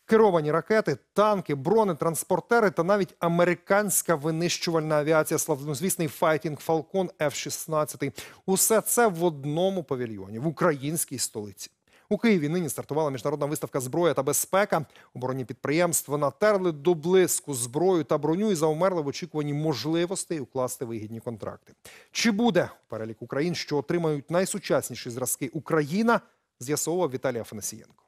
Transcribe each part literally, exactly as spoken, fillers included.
Керовані ракети, танки, бронетранспортери та навіть американська винищувальна авіація, славнозвісний Fighting Falcon еф шістнадцять. Усе це в одному павільйоні, в українській столиці. У Києві нині стартувала міжнародна виставка «Зброя та безпека». Оборонні підприємства натерли до блиску зброю та броню і завмерли в очікуванні можливостей укласти вигідні контракти. Чи буде у переліку країн, що отримають найсучасніші зразки Україна, з'ясовував Віталій Афанасієнко.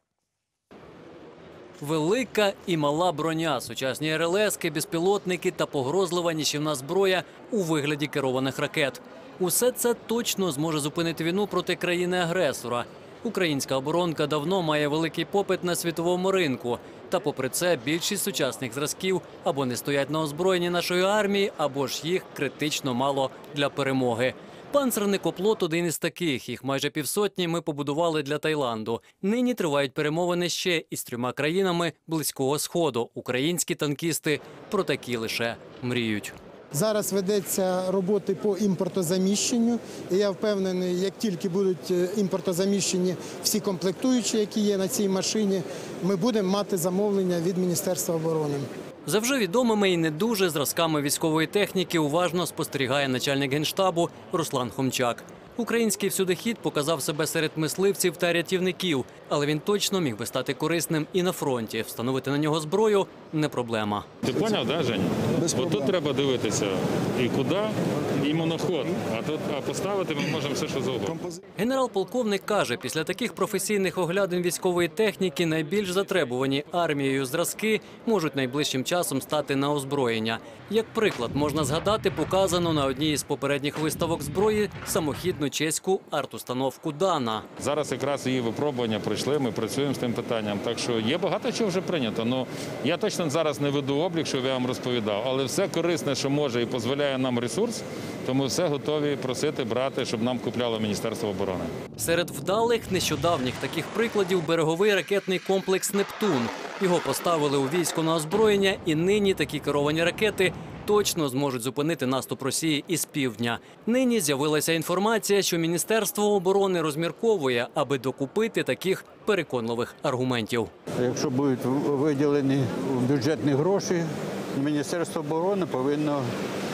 Велика і мала броня, сучасні ер ел ески, безпілотники та погрозлива нищівна зброя у вигляді керованих ракет. Усе це точно зможе зупинити війну проти країни-агресора. Українська оборонка давно має великий попит на світовому ринку. Та попри це більшість сучасних зразків або не стоять на озброєнні нашої армії, або ж їх критично мало для перемоги. Панцерний коплот – один із таких. Їх майже півсотні ми побудували для Таїланду. Нині тривають перемовини ще із трьома країнами Близького Сходу. Українські танкісти про такі лише мріють. Зараз ведеться роботи по імпортозаміщенню. І я впевнений, як тільки будуть імпортозаміщені всі комплектуючі, які є на цій машині, ми будемо мати замовлення від Міністерства оборони. За вже відомими і не дуже зразками військової техніки уважно спостерігає начальник Генштабу Руслан Хомчак. Український всюдихід показав себе серед мисливців та рятівників, але він точно міг би стати корисним і на фронті. Встановити на нього зброю – не проблема. Ти поняв, да, Жень? Бо тут треба дивитися і куди, і моноход. А тут а поставити ми можемо все, що завгодно. Генерал-полковник каже, після таких професійних оглядин військової техніки найбільш затребувані армією зразки можуть найближчим часом стати на озброєння. Як приклад, можна згадати показану на одній із попередніх виставок зброї самохідну чеську арт-установку «Дана». Зараз якраз її випробування пройшли, ми працюємо з тим питанням. Так що є багато чого вже прийнято. Ну, я точно зараз не веду облік, що я вам розповідав, але все корисне, що може і дозволяє нам ресурс, тому все готові просити, брати, щоб нам купляло Міністерство оборони. Серед вдалих нещодавніх таких прикладів береговий ракетний комплекс «Нептун». Його поставили у військо на озброєння, і нині такі керовані ракети точно зможуть зупинити наступ Росії із півдня. Нині з'явилася інформація, що Міністерство оборони розмірковує, аби докупити таких переконливих аргументів. Якщо будуть виділені бюджетні гроші, Міністерство оборони повинно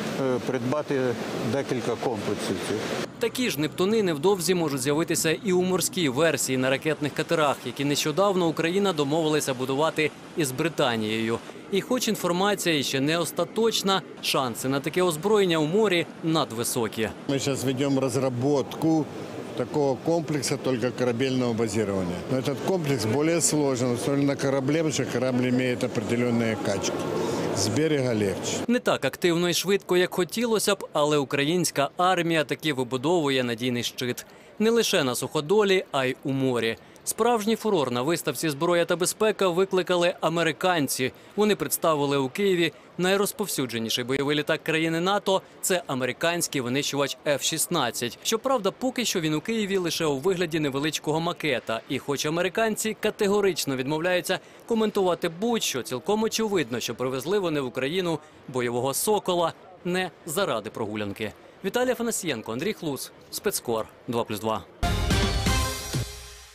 придбати декілька комплексів. Такі ж «Нептуни» невдовзі можуть з'явитися і у морській версії на ракетних катерах, які нещодавно Україна домовилася будувати із Британією. І хоч інформація ще не остаточна, шанси на таке озброєння у морі надвисокі. Ми зараз ведемо розробку такого комплексу тільки корабельного базування. Но этот комплекс більш складний, особливо на кораблі, тому що корабль має определенні качки. З берега легше. Не так активно і швидко, як хотілося б, але українська армія таки вибудовує надійний щит. Не лише на суходолі, а й у морі. Справжній фурор на виставці «Зброя та безпека» викликали американці. Вони представили у Києві найрозповсюдженіший бойовий літак країни НАТО – це американський винищувач еф шістнадцять. Щоправда, поки що він у Києві лише у вигляді невеличкого макета. І хоч американці категорично відмовляються коментувати будь-що, цілком очевидно, що привезли вони в Україну бойового «Сокола» не заради прогулянки. Віталій Афанасієнко, Андрій Хлус, Спецкор, два плюс два.